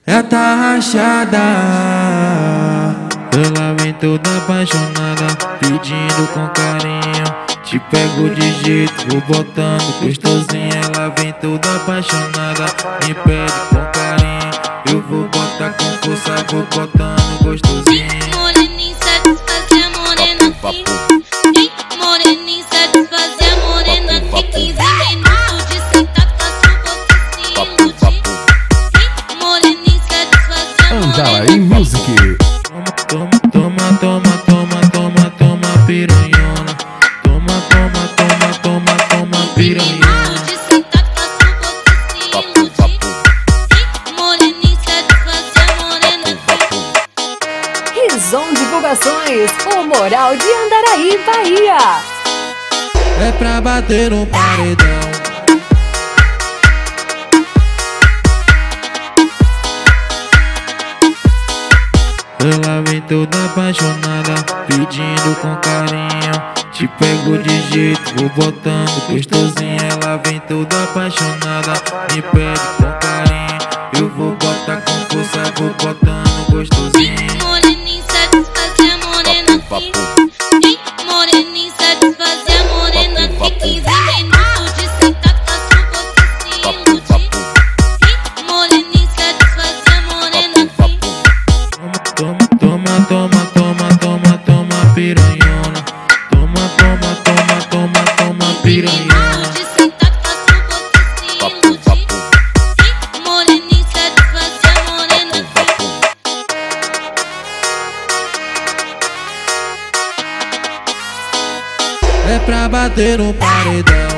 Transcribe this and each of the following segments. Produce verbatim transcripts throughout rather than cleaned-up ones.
Já tá rachada, ela vem toda apaixonada, pedindo com carinho. Te pego de jeito, vou botando gostosinho. Ela vem toda apaixonada, me pede com carinho. Eu vou botar com força, vou botando gostosinho. Moreninho satisfazer a morena aqui. Moreninho satisfazer a morena aqui. quinze minutos de sentado com a sua boca. Moreninho satisfazer a Andaraí Music. Toma, toma, toma, toma, toma, toma, piranhona. Toma, toma, toma, toma, toma, piranhona. Rizon Divulgações, o Moral de Andaraí, Bahia. É pra bater no paredão. Ela vem toda apaixonada, pedindo com carinho. Te pego de jeito, vou botando gostosinho. Ela vem toda apaixonada, me pede com carinho. Eu vou botar com força, vou botando gostosinho. Moreninho satisfazer a morena aqui. Moreninho satisfazer a morena aqui. quinze minutos de sentado com a sua boca. Moreninho satisfazer a morena aqui. Toma, toma, toma, toma, toma, toma, piranhona. Toma, toma, toma, toma, toma, piranhona. Moreninho satisfazer a morena aqui. É pra bater no paredão.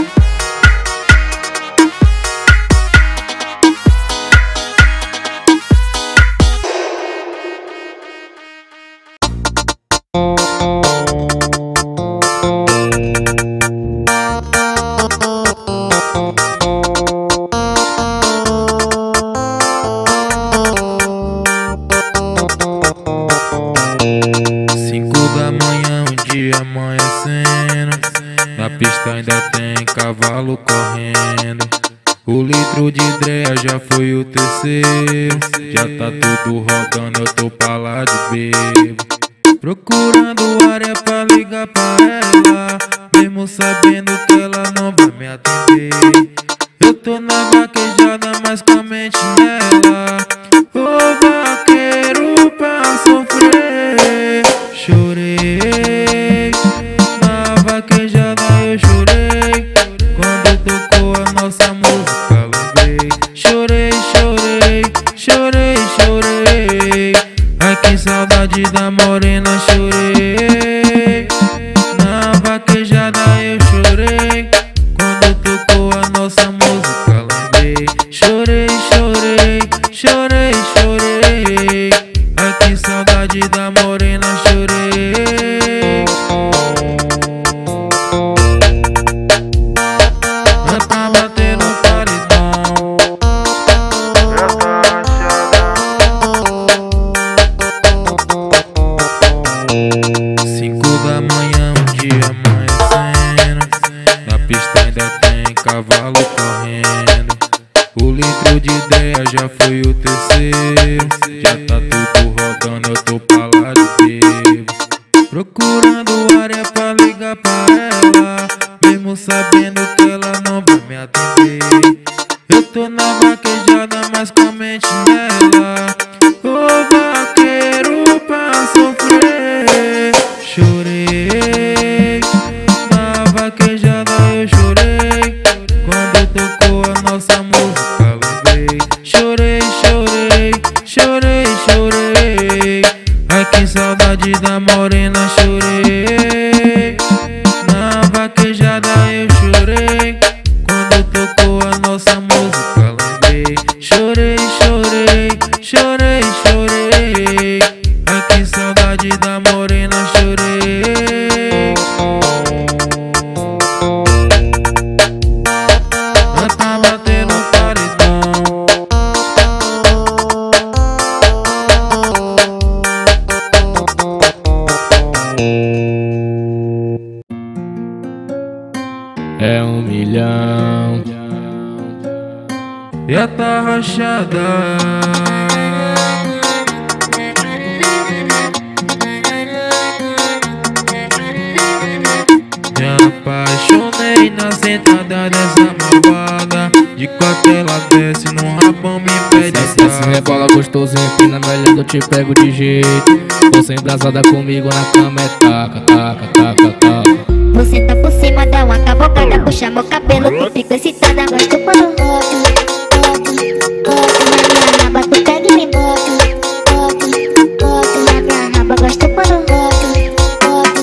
Cinco da manhã, um dia amanhecendo. Na pista ainda tem cavalo correndo. O litro de dreia já foi o terceiro. Já tá tudo rodando, eu tô pra lá de bebo. Procurando área pra ligar pra ela, mesmo sabendo que ela não vai me atender. Eu tô na vaquejada, mas com a mente nela. Ô vaqueiro pra sofrer. Chorei, na vaquejada eu chorei. Quando tocou a nossa música lembrei. Chorei, chorei, chorei, chorei. Ai que saudade da morena, chorei. Na vaquejada eu chorei. Quando tocou a nossa música lembrei. Chorei, chorei, chorei, chorei. Ai que saudade da morena, chorei. É pra bater no paredão. Cinco da manhã, um dia amanhecendo. Na pista ainda tem cavalo correndo. O litro de ideia já foi o terceiro. Já tá tudo rodando, eu tô pra lá de bebo. Procurando área pra ligar pra ela, mesmo sabendo que ela não vai me atender. Eu tô na vaquejada, mas com a mente nela. Ô vaqueiro pra sofrer. Chorei, na vaquejada eu chorei. Quando tocou a nossa música lembrei. Chorei, chorei, chorei, chorei. Ai que saudade da morena, chorei. Na vaquejada eu chorei. Quando tocou a nossa música lembrei. Chorei, chorei, chorei, chorei. Ai que saudade da morena, chorei. É pra bater no paredão. É um milhão. Já tá rachada. Desce, rebola gostoso, empina melhor, eu te pego de jeito. Você embrasada comigo na cama é taca, taca, taca, taca. Você tá por cima, dá uma cavocada, puxa meu cabelo, tu fica excitada. Gosto quando bota, bota, bota na minha raba, tu pega e me bota, bota, bota na minha raba. Gosto quando bota, bota,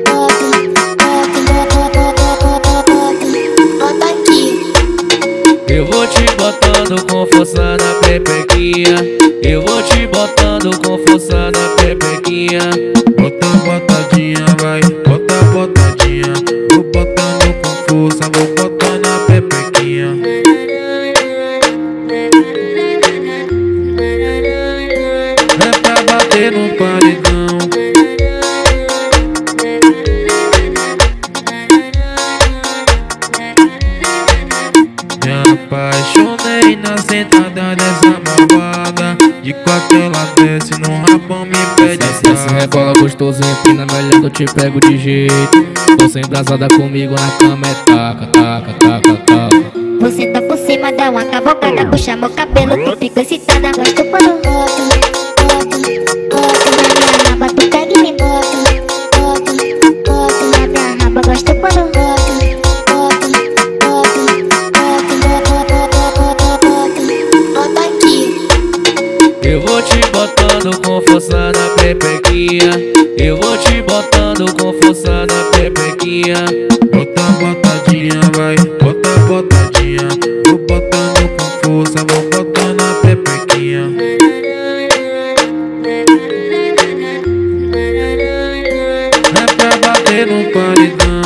bota, bota, bota, bota aqui. Eu vou te botando com força na pepequinha. Eu vou te botando com força na pepequinha. Bota botadinha, vai, bota botadinha. Vou botando com força, vou botar na pepequinha. É pra bater no paredão. Me apaixonei na sentada dessa malvada. De quatro ela desce no rabão, me pede. Desce, rebola gostoso, empina melhor, eu te pego de jeito. Você embrasada comigo na cama é taca, taca, taca, taca. Você tá por cima, dá uma cavocada, puxa meu cabelo, tu fica excitada. Gosto quando bota, bota, bota na minha raba, tu pega e me bota, bota, bota na minha raba. Gosto quando bota, bota, bota, bota, bota, bota aqui. Eu vou te botando com força na pepequinha. Eu vou te botando com força na pepequinha. Bota botadinha, vai, bota botadinha. Vou botando com força, vou botar na pepequinha. É pra bater no paredão.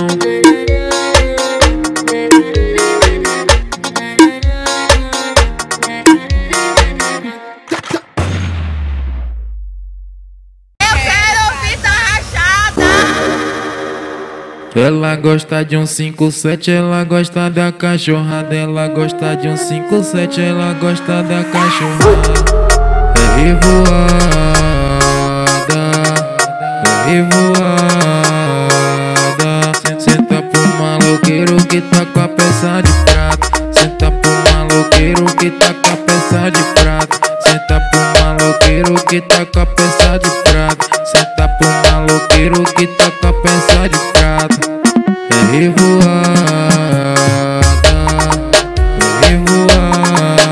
Ela gosta de um cinco sete, ela gosta da cachorrada. Ela gosta de um cinco sete, ela gosta da cachorrada. É revoada, é revoada. Senta pro maloqueiro que tá com a peça de prata. Senta pro maloqueiro que tá com a peça de prata. Senta pro maloqueiro que tá com a peça de prata. Senta pro maloqueiro que tá com a peça de prata. É revoada, é revoada.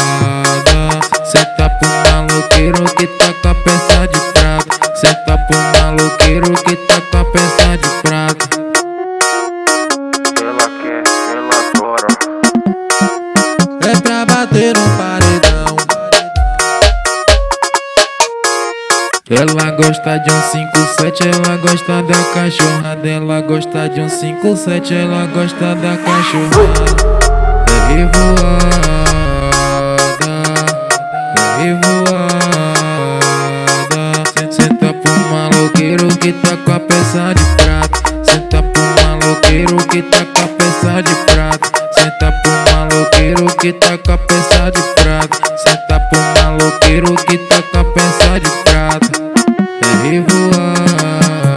Senta pro maloqueiro que tá com a peça de prata. Senta pro maloqueiro que tá com a peça de prata. Ela quer, ela adora. É pra bater no paredão. Ela gosta de um cinco sete, ela gosta da cachorrada. Ela gosta de um cinco sete, ela gosta da cachorrada. É revoada, é revoada. Senta pro maloqueiro que tá com a peça de prata. Senta pro maloqueiro que tá com a peça de prata. Senta pro maloqueiro que tá com a peça de prata. Senta pro maloqueiro que tá com a peça de prata. É revoada,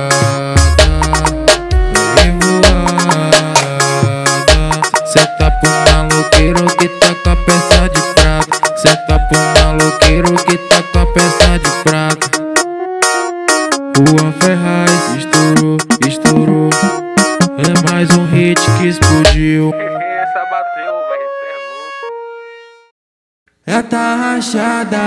é revoada. Senta pro maloqueiro que tá com a peça de prata. Senta pro maloqueiro que tá com a peça de prata. Juan Ferraz estourou, estourou. É mais um hit que explodiu. Essa bateu, vai ser louco. Ela tá rachada.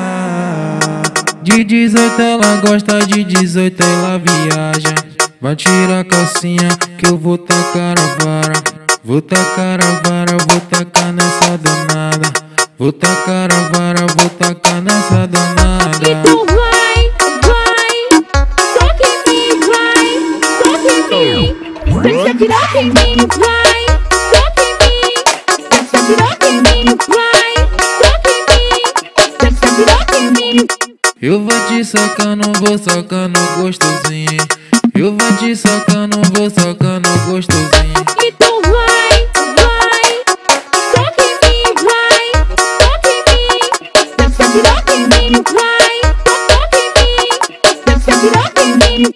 De dezoito ela gosta, de dezoito ela viaja. Vai tirar a calcinha que eu vou tacar a vara. Vou tacar a vara, vou tacar nessa danada. Vou tacar a vara, vou tacar nessa danada. Então vai, vai, toque em mim, vai, toque em mim. Deixa tirar em mim, vai, toque em mim. Deixa tirar em mim, vai, toque em mim. Deixa tirar em mim. Eu vou te socando, vou socando gostosinho. Eu vou te socando, vou socando gostosinho. Então vai, vai, toque em mim, vai, toque em mim. Deixa tirar em mim, vai, toque em mim. Deixa tirar em mim.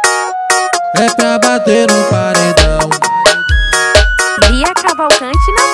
É pra bater no paredão. Bia Cavalcante na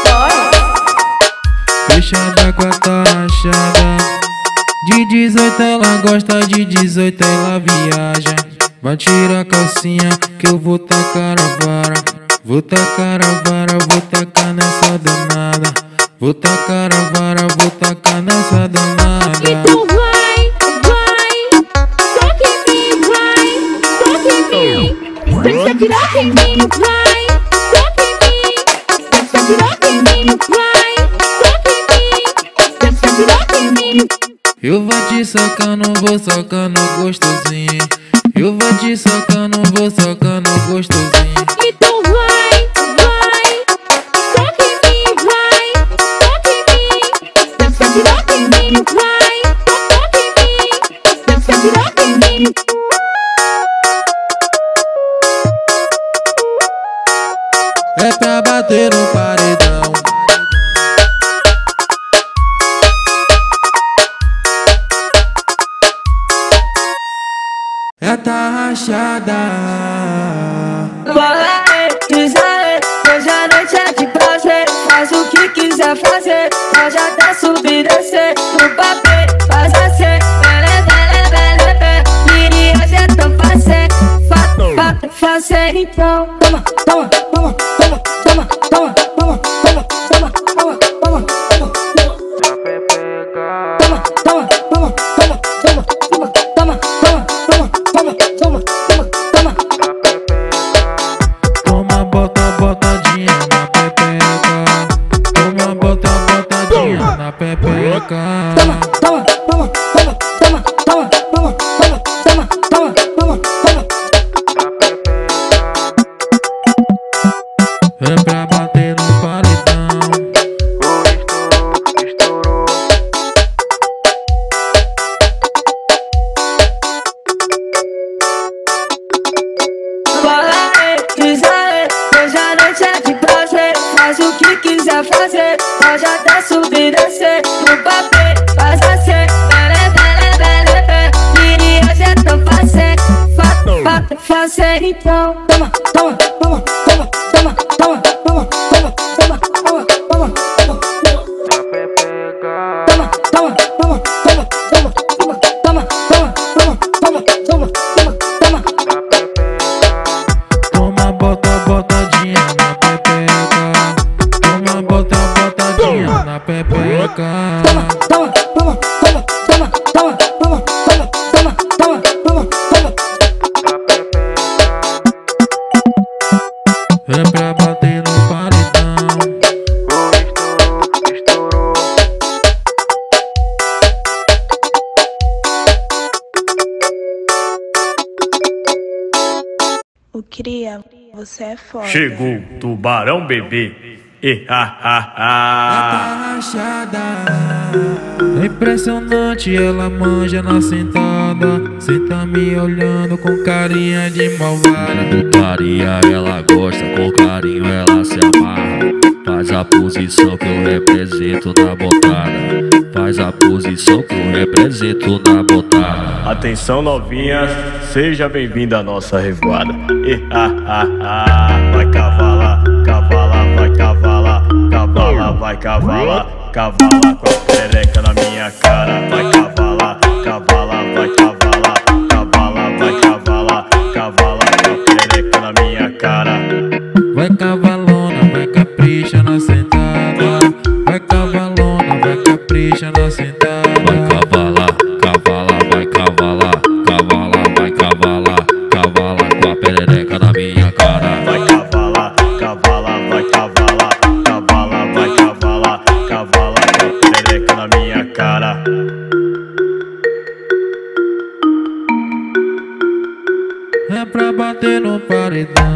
rachada com a tá rachada. De dezoito ela gosta, de dezoito ela viaja. Vai tirar a calcinha que eu vou tacar a vara. Vou tacar a vara, vou tacar nessa danada. Vou tacar a vara, vou tacar nessa danada. Então vai, vai, toque em mim, vai, toque em mim. Deixa tirar em mim, vai, toque em mim. Deixa tirar em mim, vai, toque em mim. Deixa tirar em mim. Eu vou te socando, vou socando gostosinho. Eu vou te socando, vou socando gostosinho. Então vai, vai, toque em mim, vai, toque em mim. Deixa tirar em mim, vai, toque em mim. Deixa tirar em mim. É pra bater no paredão. É tá rachada. Bola aí, quiser, hoje a noite é de prazer. Faz o que quiser fazer, pode até subir e descer. No papel, faz assim, bele, bele, bele, bele. Queria ser tão fácil, fato, fato, fazer então. Toma, toma, toma, toma, toma, toma, toma, toma, toma, toma, toma, toma. Na pepeca. Toma, toma, toma, toma, toma, toma, toma, toma, toma, toma, toma, toma, toma. Na pepeca. Toma, bota, botadinha na pepeca. Toma, bota, botadinha na pepeca. Toma, toma, toma, toma, toma, toma, toma, toma, toma, toma, toma, toma. É pra bater no paredão. O estourou, estourou. Bola aí, quiser, hoje a noite é de prazer. Faz o que quiser fazer, pode até subir e descer. No papel, faz assim, bele, bele, bele, bele. Queria ser tão fácil, fato, fato, fazer então. Toma, toma, toma, toma, toma, toma, toma, toma, toma, toma, toma, toma. Na pepeca. Toma, toma, toma, toma, toma, toma, toma, toma, toma, toma, toma, toma. Na pepeca. Toma, bota, botadinha na pepeca. Toma, bota, botadinha na pepeca. Toma, toma, toma, toma, toma, toma, toma, toma, toma, toma, toma. Na pepeca. É pra bater no paredão. O estourou, estourou. O cria, você é foda. Chegou Tubarão Bebê. E ha ha ha. Tá rachada. É impressionante, ela manja na sentada. Senta me olhando com carinha de malvada. Putaria ela gosta, com carinho ela se amarra. Faz a posição que eu represento na botada. Faz a posição que eu represento na botada. Atenção novinhas, seja bem-vinda à nossa revoada. E ha ha ha. Vai cavalar, cavalar, vai cavalar, cavalar, vai cavalar, cavalar com a perereca na minha cara. Vai cavalar, cavalar, vai cavalar, cavalar, vai cavalar, cavalar com a perereca na minha cara. Vai cavalona, vai capricha na sentada. Vai cavalona, vai capricha na sentada. Vai cavalar, cavalar, vai cavalar, cavalar, vai cavalar, cavalar com a perereca na minha cara. Vai cavalar, cavalar, vai cavalar, cavalar, vai cavalar, cavalar com a perereca na minha cara. É pra bater no paredão.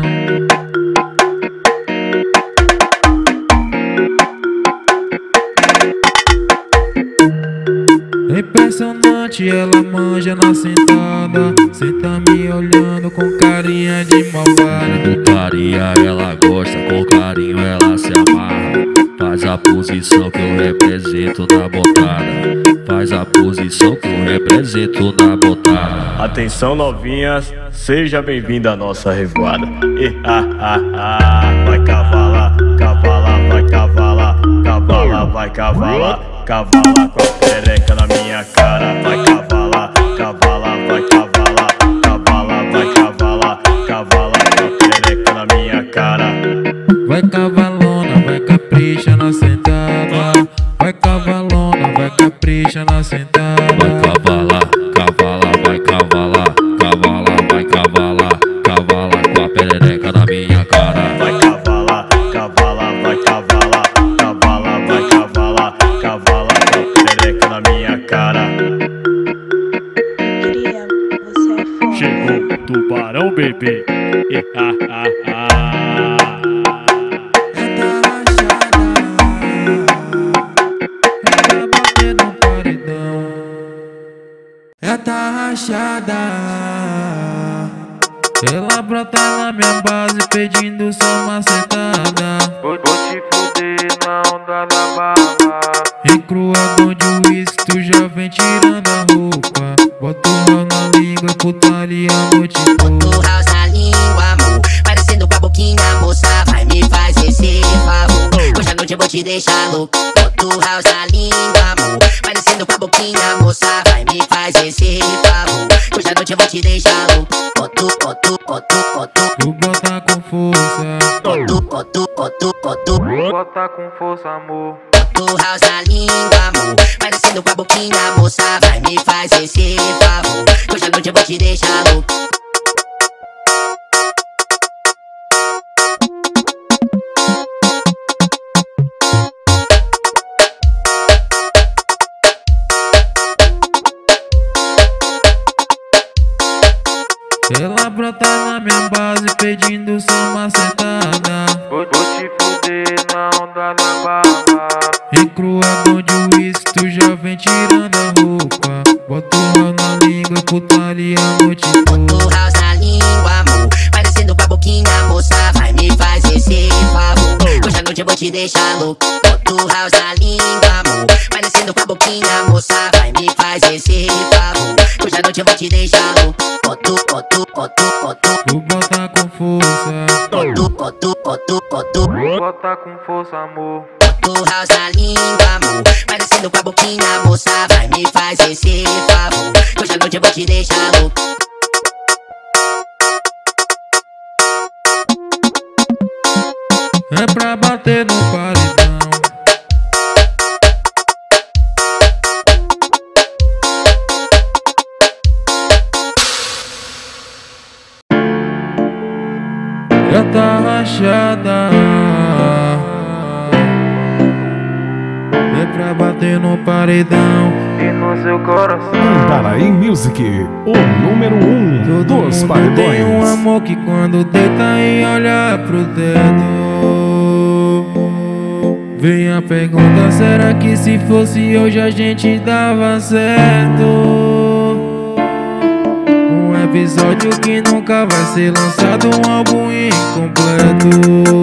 É impressionante, ela manja na sentada. Senta me olhando com carinha de malvada. Putaria ela gosta, com carinho ela se amarra. Faz a posição que eu represento na botada. Faz a posição que eu represento na botada. Atenção novinhas, seja bem-vinda à nossa revoada. E ha ha ha. Vai cavalar, cavalar, vai cavalar, cavalar, vai cavalar, cavalar com a perereca na minha cara. Vai cavalar, cavalar, vai cavalar, cavalar, vai cavalar, cavalar com a perereca na minha cara. Vai cavalona, vai capricha na sentada. Vai cavalona, vai capricha na sentada. Vai cavalar, cavalar, vai cavalar, cavalar, vai cavalar, cavalar com a perereca na minha cara. Vai cavalar, cavalar, vai cavalar, cavalar, vai cavalar, cavalar com a perereca na minha cara. Cria, você é foda. Chegou o tubarão, bebê. E, ah, ah, ah. Ela tá rachada. Ela brota na minha base pedindo só uma sentada. Vou, vou te fuder na onda da baba. Em cruador de uísque tu já vem tirando a roupa. Bota o rau na língua, putaria a noite Bota o toda. house na língua, amor, parecendo com a boquinha, moça, vai me fazer esse favor. Hoje à noite eu vou te deixar louco. Bota o house na língua, amor, parecendo com a boquinha, moça, vai me fazer esse favor. Hoje à noite eu vou te deixar louco. Bota, bota, bota, bota, Tu bota com força. bota, bota, bota, bota. Bota com força, amor. Bota o house na língua, amor, parecendo com a boquinha, moça, vai me fazer esse favor. Hoje à noite eu vou te deixar louco. Ela brota na minha base pedindo só uma sentada. Vou, vou te fuder na onda da baba. Em cruador de uísque tu já vem tirando a roupa. Bota o rau na língua, putaria a noite Bota o toda. house na língua, amor, parecendo com a boquinha, moça, vai me fazer esse favor. Hoje à noite eu vou te deixar louco. Bota o house na língua, amor, parecendo com a boquinha, moça, vai me fazer esse favor. Hoje à noite eu vou te deixar louco. Bota, bota, bota, bota. Tu bota com força. Bota, bota, bota, bota. Bota com força, amor. Bota o house na língua, amor, parecendo com a boquinha, moça, vai me fazer esse favor. Hoje à noite eu vou te deixar louco. É pra bater no paredão. Já tá rachada. É pra bater no paredão. E no seu coração. Andaraí Music, o número um dos Mundo tem um paredões. amor que quando deita e olha pro teto, vem a pergunta, será que se fosse hoje a gente dava certo? Um episódio que nunca vai ser lançado, um álbum incompleto.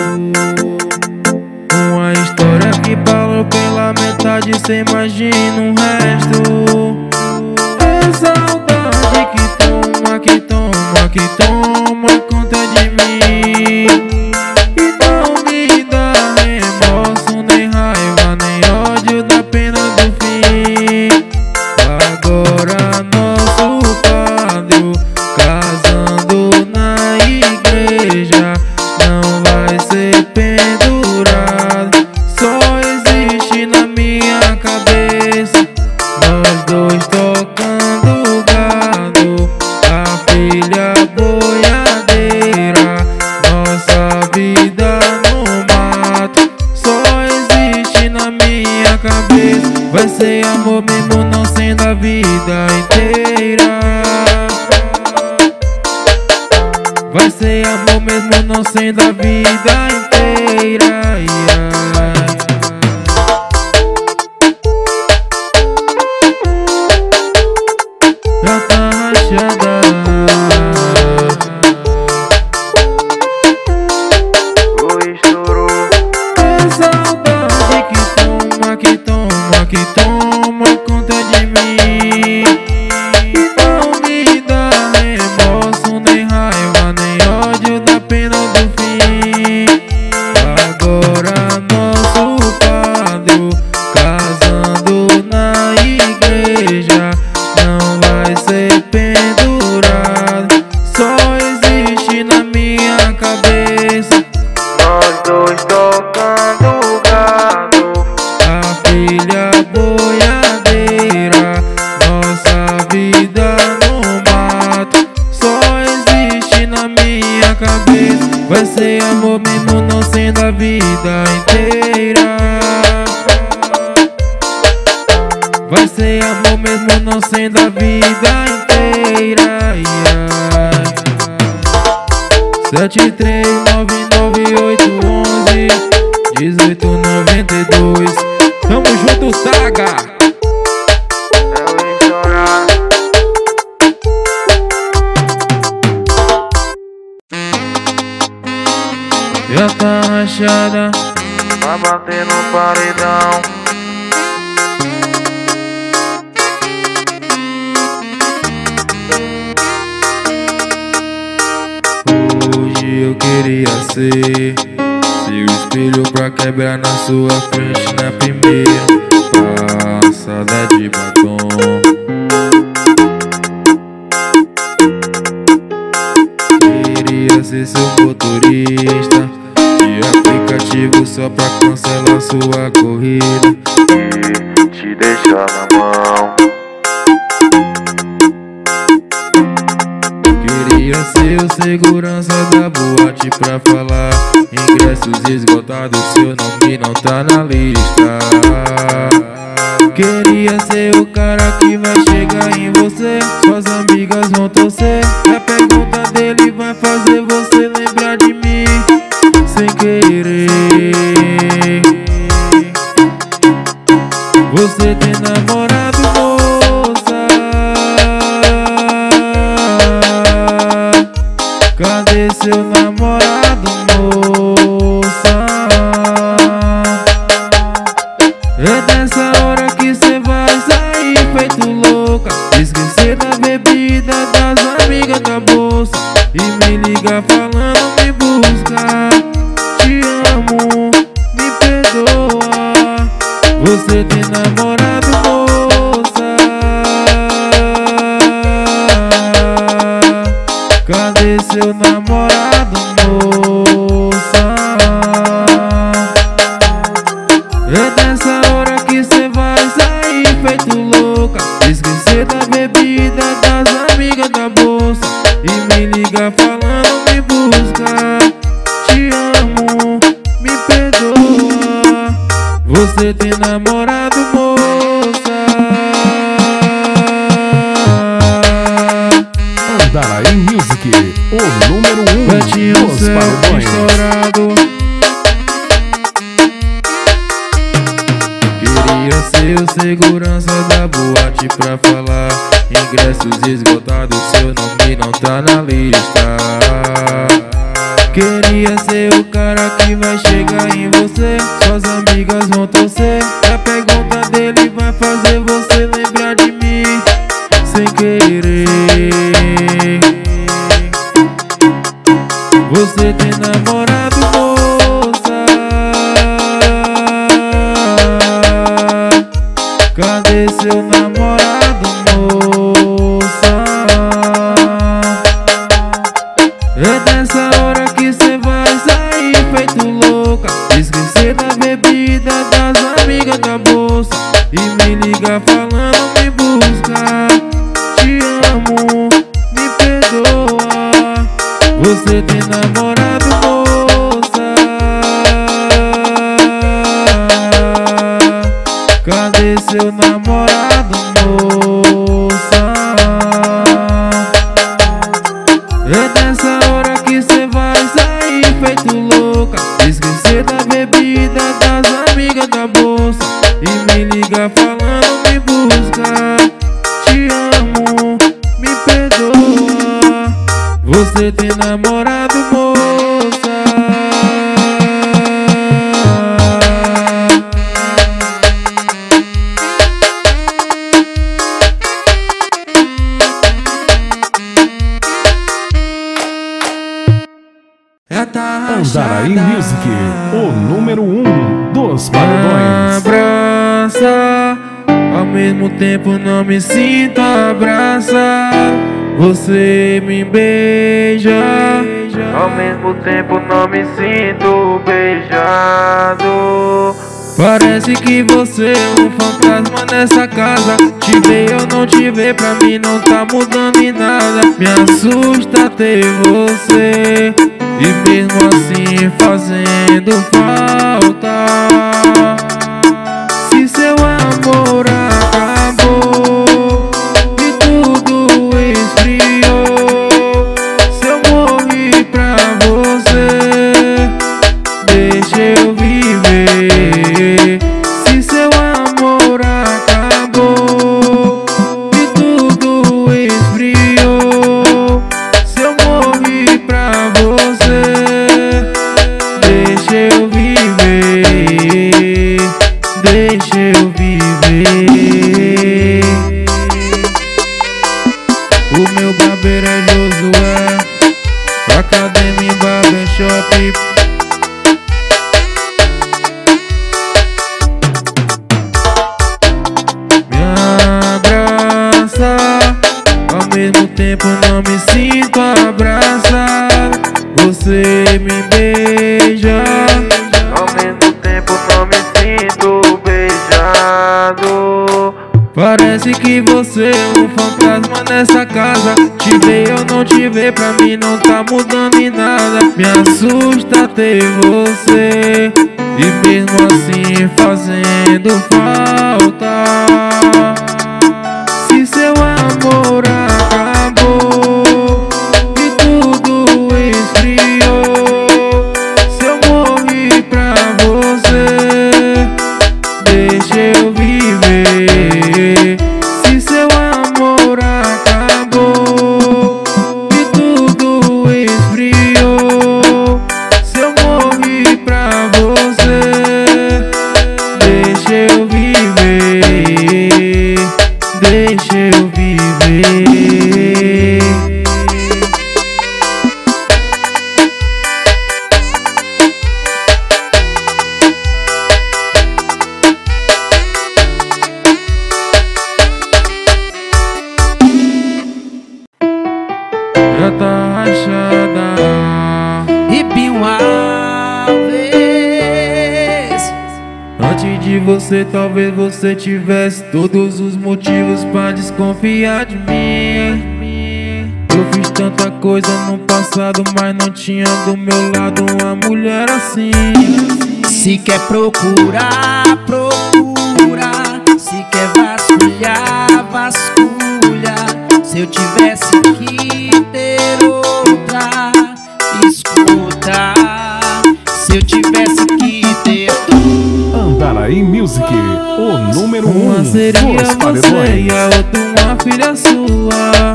Uma história que parou pela metade, cê imagina o resto. É saudade que toma, que toma, que toma conta de mim. E não me dá remorso, nem raiva, nem ódio da pena do fim. Agora nosso padre casando na igreja não vai ser pendurado, só existe na minha cabeça. Nós dois tocando gado, a filha boiadeira, nossa vida no mato, só existe na minha cabeça. Vai ser amor mesmo não sendo a vida inteira. Vai ser amor mesmo não sendo a vida inteira. Yeah. Já tá rachada. Oi, estourou. É saudade que toma, que toma, que toma conta de mim. E não me dá remorso, nem raiva, nem ódio da pena do fim. Agora mesmo não sendo a vida inteira. Ai, ai. Sete três nove nove oito onze dezoito noventa e dois. Tamo junto, Saga. Já tá rachada, vai bater no paredão. Hoje eu queria ser seu espelho pra quebrar na sua frente na primeira passada de batom. Queria ser seu motorista de aplicativo só pra cancelar sua corrida E te deixar na mão. Queria ser o segurança da boate pra falar ingressos esgotados, seu nome não tá na lista. Queria ser o cara que vai chegar em você, suas amigas vão torcer, a pergunta dele vai fazer você lembrar de mim sem querer. Você tem namorado, moça? Cadê seu namorado, moça? É nessa hora que cê vai sair feito louca, esquecer da bebida, das amigas da bolsa e me ligar falando me buscar. Te amo, me perdoa. Você tem namorado, moça? Cadê seu namorado, moça? É nessa hora que cê vai sair feito louca, esquecer da bebida, das amigas da bolsa e me ligar falando me buscar. Te amo, me perdoa. Você tem namorado, moça? Andaraí Music, o número um Betinho dos céu paredões. estourado. Queria ser o segurança da boate pra falar ingressos esgotados, seu nome não tá na lista. Queria ser o cara que vai chegar em você, suas amigas vão torcer, a pergunta dele vai fazer você lembrar de mim sem querer. Você tem namorado, moça? Cadê seu namorado, moça? É nessa hora que cê vai sair feito louca, esquecer da bebida, das amigas da bolsa e me ligar falando me buscar. Te amo, me perdoa. Você tem namorado, moça? Cadê seu namorado, moça? É nessa hora que cê vai sair feito louca, esquecer da bebida, das amigas da bolsa e me ligar falando me buscar. Te amo, me perdoa. Você tem namorado, moça? Andaraí Music, o número um dos paredões. Abraça, ao mesmo tempo não me sinto abraçado. Você me beija, Ao mesmo tempo não me sinto beijado. parece que você é um fantasma nessa casa. Te ver ou não te ver, pra mim não tá mudando em nada. Me assusta ter você e mesmo assim fazendo falta. Se seu amor acabou, deixa eu viver. O meu barbeiro é Josué, Academia Barbershop. Me abraça, ao mesmo tempo não me sinto abraçado. Você me beija, ao mesmo tempo não me sinto beijado. parece que você é um fantasma nessa casa. Te ver ou não te ver, pra mim não tá mudando em nada. Me assusta ter você, e mesmo assim fazendo falta. Se seu amor acabou e tudo esfriou, se eu morri pra você, deixa eu viver. Se seu amor acabou e tudo esfriou, se eu morri pra você, deixa eu viver, deixa eu viver. Já tá rachada. Ribinho Alves. Antes de você, talvez você tivesse todos os motivos pra desconfiar de mim. Eu fiz tanta coisa no passado, mas não tinha do meu lado uma mulher assim. Se quer procurar, procura. Se quer vasculhar, vasculha. Se eu tivesse que ter outra, escuta. Se eu tivesse que ter Andaraí Music, o número um uma seria dos você paredões. e a outra uma filha sua,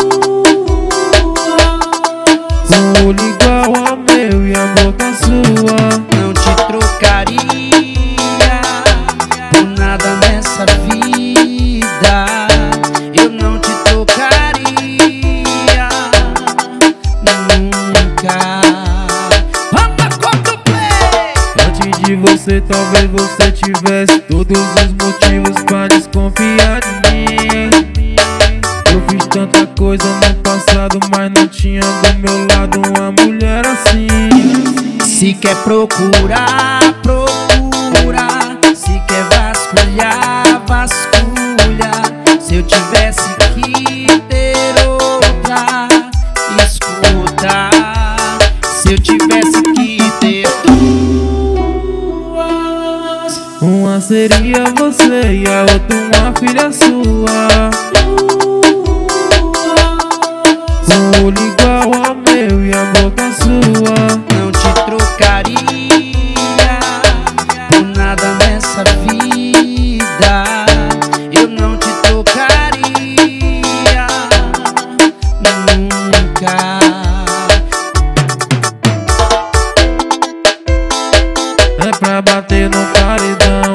com o olho igual ao meu e a boca sua. Não te trocaria por nada nessa vida. Eu não te trocaria nunca. Antes de você, talvez você tivesse todos os motivos pra desconfiar de mim. Eu fiz tanta coisa no passado, mas não tinha do meu lado uma mulher assim. Se quer procurar, procura. Se quer vasculhar, vasculha. Se eu tivesse que ter outra, escuta. Se eu tivesse que ter duas, uma seria você e a outra uma filha sua, com o olho igual ao meu e a boca sua. não te trocaria por nada nessa vida. Eu não te trocaria nunca. É pra bater no paredão.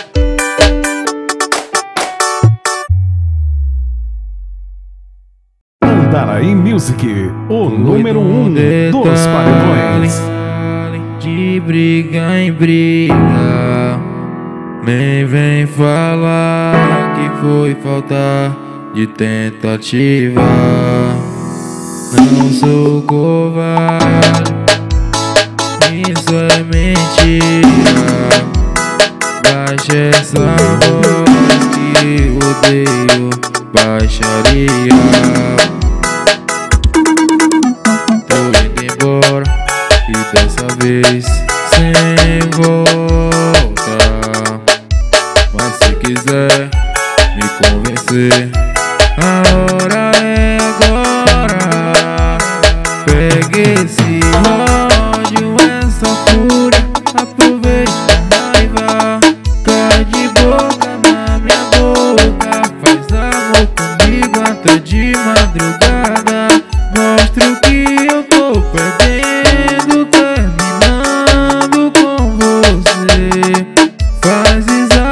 Andaraí Music, o número um dos paredões. De briga em briga, nem vem falar que foi falta de tentativa. Não sou covarde, isso é mentira. Baixa essa voz que odeio baixaria. Tô indo embora e dessa vez sem volta. Mas se quiser me convencer, a hora é agora. Pegue esse ódio, essa fúria, aproveita a raiva. Cai de boca na minha boca, faz amor comigo até de madrugada. Mostra o que eu tô perdendo, terminando com você. Faz exame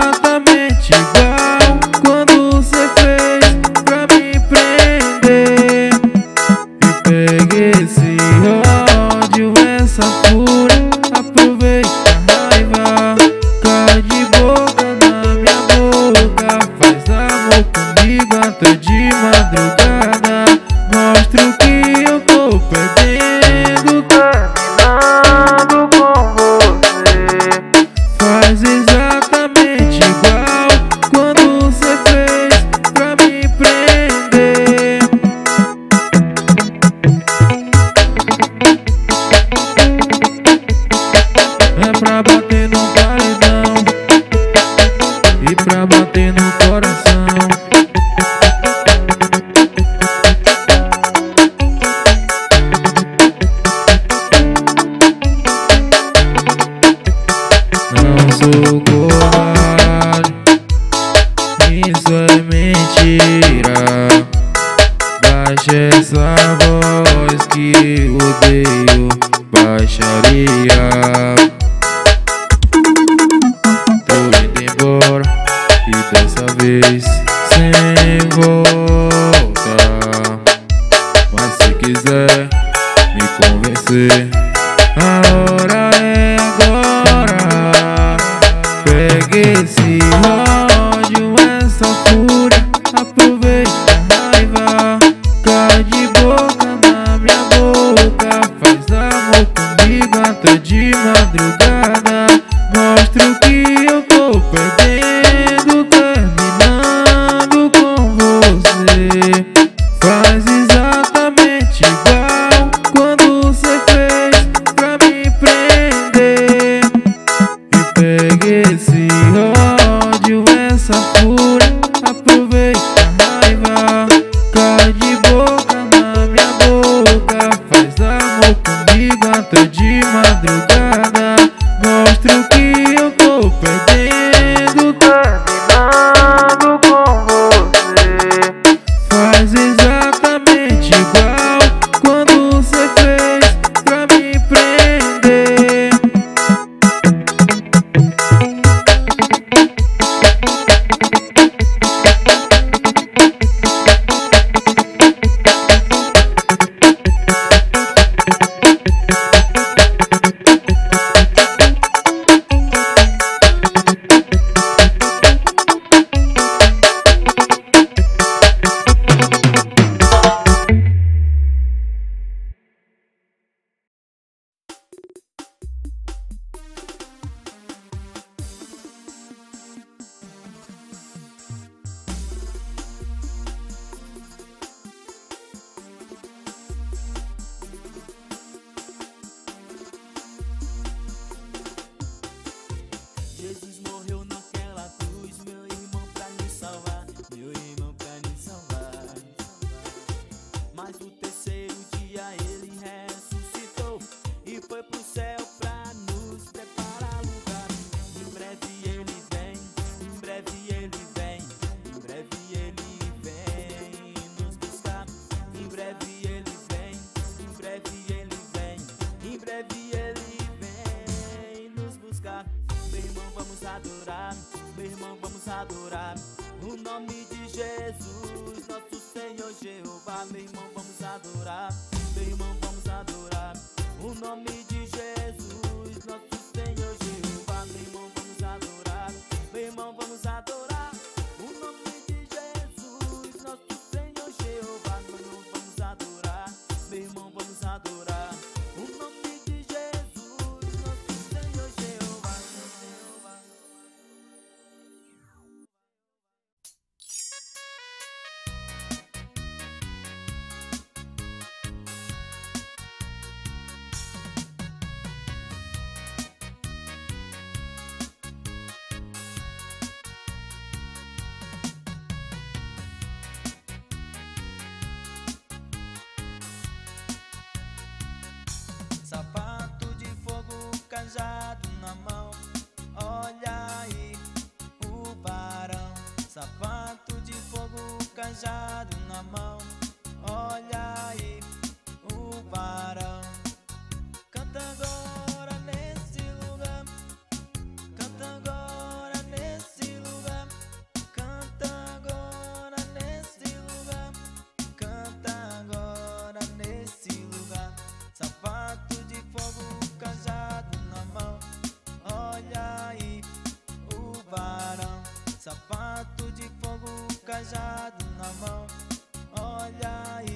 pra bater no coração. Não sou covarde, isso é mentira. Baixa essa voz que eu odeio baixaria. Tô indo embora e dessa vez sem volta. Mas se quiser me convencer, a hora é agora. Pegue esse ódio, essa fúria, aproveita a raiva. Cai de boca na minha boca, faz amor comigo até de madrugada. Mostra o que eu tô perdendo, terminando com você. Faz exatamente igual quando você fez pra me prender. E pegue esse ódio, essa fúria, aproveita a raiva. Cai de boca na minha boca, faz amor comigo até de madrugada. Mostra o que eu tô perdendo, terminando com você. Faz exatamente igual quando você fez pra me prender. Jesus morreu naquela cruz, meu irmão, pra me salvar, meu irmão, pra me salvar. Mas no terceiro dia ele ressuscitou e foi pro céu pra nos preparar lugar. Em breve ele vem, em breve ele vem, em breve ele vem nos buscar. Em breve ele vem, em breve ele vem, em breve ele vem nos buscar. Meu irmão, vamos adorar, meu irmão, vamos adorar o nome de Jesus, nosso Senhor Jeová. Meu irmão, vamos adorar, meu irmão, vamos adorar o nome de Jesus, nosso Senhor Jeová. Meu irmão, vamos adorar, meu irmão, vamos adorar o nome de Jesus, nosso Senhor Jeová. Meu irmão, vamos adorar, meu irmão, vamos adorar o nome de Jesus, nosso Senhor Jeová. Sapato de fogo, cajado na mão, olha aí o varão. Sapato de fogo, cajado na mão, olha aí o varão. Canta agora nesse lugar, canta agora nesse lugar, canta agora nesse lugar, canta agora nesse lugar. Sapato de fogo, cajado na mão, olha aí o varão. Sapato de fogo, cajado na mão, olha aí